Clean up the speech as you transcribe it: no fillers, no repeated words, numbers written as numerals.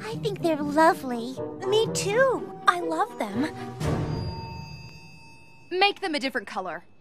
I think they're lovely. Me too. I love them. Make them a different color.